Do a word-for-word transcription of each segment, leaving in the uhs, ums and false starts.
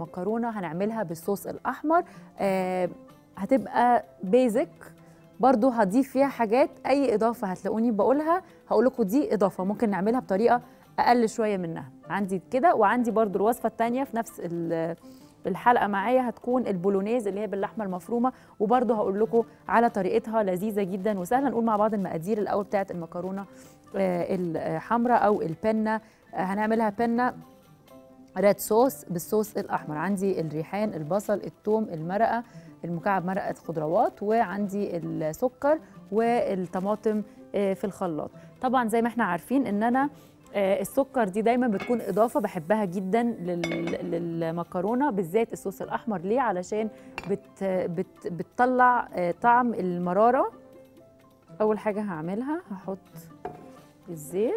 مكرونه هنعملها بالصوص الاحمر. آه هتبقى بيزك برضو، هضيف فيها حاجات، اي اضافه هتلاقوني بقولها هقول لكم دي اضافه ممكن نعملها بطريقه اقل شويه منها. عندي كده، وعندي برضو الوصفه الثانيه في نفس الحلقه معايا هتكون البولونيز اللي هي باللحمه المفرومه، وبرضو هقول لكم على طريقتها لذيذه جدا وسهله. نقول مع بعض المقادير الاول بتاعه المكرونه الحمراء او البنه. هنعملها بنه ريد صوص بالصوص الاحمر. عندي الريحان، البصل، الثوم، المرقه، المكعب مرقه خضروات، وعندي السكر والطماطم في الخلاط. طبعا زي ما احنا عارفين ان انا السكر دي دايما بتكون اضافه بحبها جدا للمكرونه بالذات الصوص الاحمر. ليه؟ علشان بت بت بتطلع طعم المراره. اول حاجه هعملها هحط الزيت،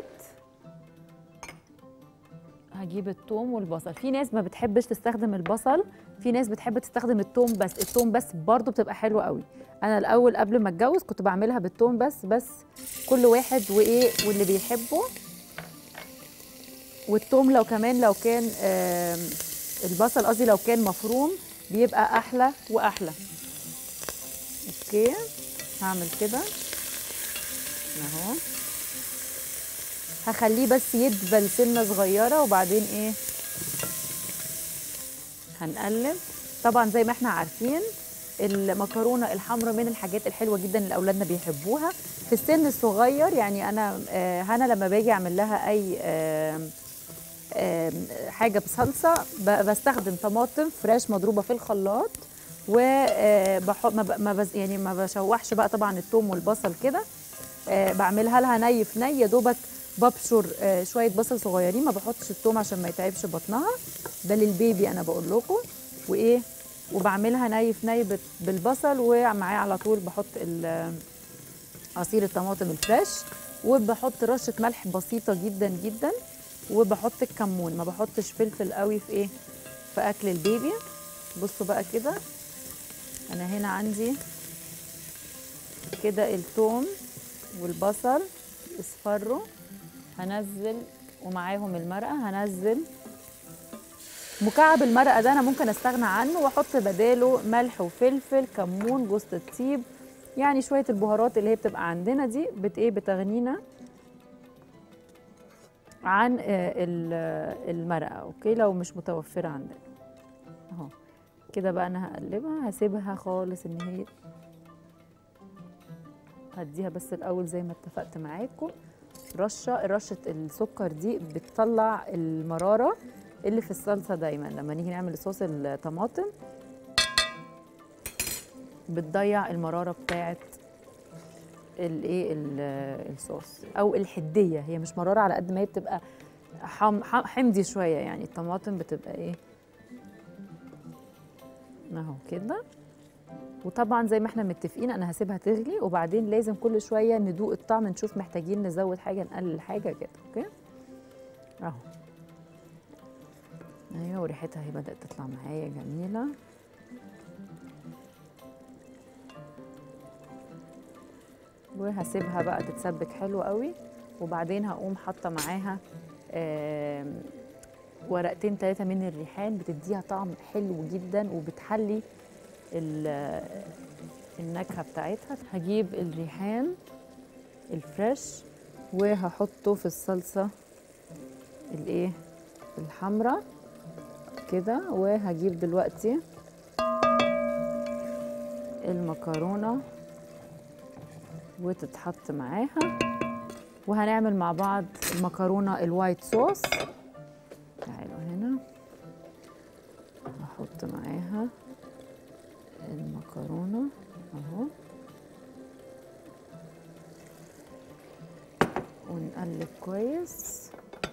هجيب الثوم والبصل. في ناس ما بتحبش تستخدم البصل، في ناس بتحب تستخدم الثوم بس. الثوم بس برضو بتبقى حلوه قوي. انا الاول قبل ما اتجوز كنت بعملها بالثوم بس، بس كل واحد وايه واللي بيحبه. والثوم لو كمان لو كان آه البصل قصدي لو كان مفروم بيبقى احلى واحلى. اوكي هعمل كده اهو، هخليه بس يدبل سنه صغيره وبعدين ايه هنقلب. طبعا زي ما احنا عارفين المكرونه الحمراء من الحاجات الحلوه جدا اللي اولادنا بيحبوها في السن الصغير. يعني انا آه هنا لما باجي اعمل لها اي آه آه حاجه بصلصه بستخدم طماطم فريش مضروبه في الخلاط، وبحط ما بز يعني ما بشوحش بقى طبعا الثوم والبصل كده. آه بعملها لها ني في ني، يا دوبك ببشر آه شويه بصل صغيرين، ما بحطش الثوم عشان ما يتعبش بطنها. ده للبيبي انا بقول لكم. وايه وبعملها ني في ني بالبصل، ومعاه على طول بحط عصير الطماطم الفريش، وبحط رشه ملح بسيطه جدا جدا، وبحط الكمون. ما بحطش فلفل قوي في ايه في اكل البيبي. بصوا بقى كده انا هنا عندي كده الثوم والبصل اصفروا، هنزل ومعاهم المرقه. هنزل مكعب المرقه ده انا ممكن استغنى عنه واحط بداله ملح وفلفل، كمون، جوز الطيب، يعني شويه البهارات اللي هي بتبقى عندنا دي بت ايه بتغنينا عن المرقه. اوكي لو مش متوفره عندنا اهو كده بقى. انا هقلبها هسيبها خالص ان هي هديها بس الاول زي ما اتفقت معاكم رشه رشه السكر دي بتطلع المراره اللي في الصلصه. دايما لما نيجي نعمل صوص الطماطم بتضيع المراره بتاعه الايه الصوص او الحديه. هي مش مراره على قد ما هي بتبقى حم حمضي شويه، يعني الطماطم بتبقى ايه اهو كده. وطبعا زي ما احنا متفقين انا هسيبها تغلي، وبعدين لازم كل شويه ندوق الطعم نشوف محتاجين نزود حاجه نقلل حاجه كده. اوكي اهو ايوه وريحتها هي بدات تطلع معايا جميله. وهسيبها بقى تتسبك حلو قوي، وبعدين هقوم حاطه معاها ورقتين ثلاثه من الريحان، بتديها طعم حلو جدا وبتحلي النكهه بتاعتها. هجيب الريحان الفريش وهحطه في الصلصه الايه الحمراء كده. وهجيب دلوقتي المكرونه وتتحط معاها، وهنعمل مع بعض المكرونه الوايت صوص. تعالوا هنا هحط معاها المكرونه اهو، ونقلب كويس.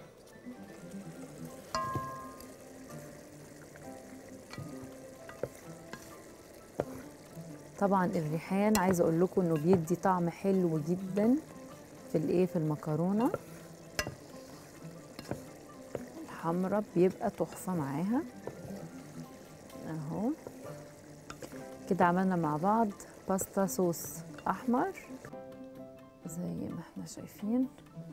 طبعا الريحان عايزه اقول لكم انه بيدي طعم حلو جدا في الايه في المكرونه الحمراء، بيبقى تحفه معاها اهو كده. عملنا مع بعض باستا صوص احمر زي ما احنا شايفين.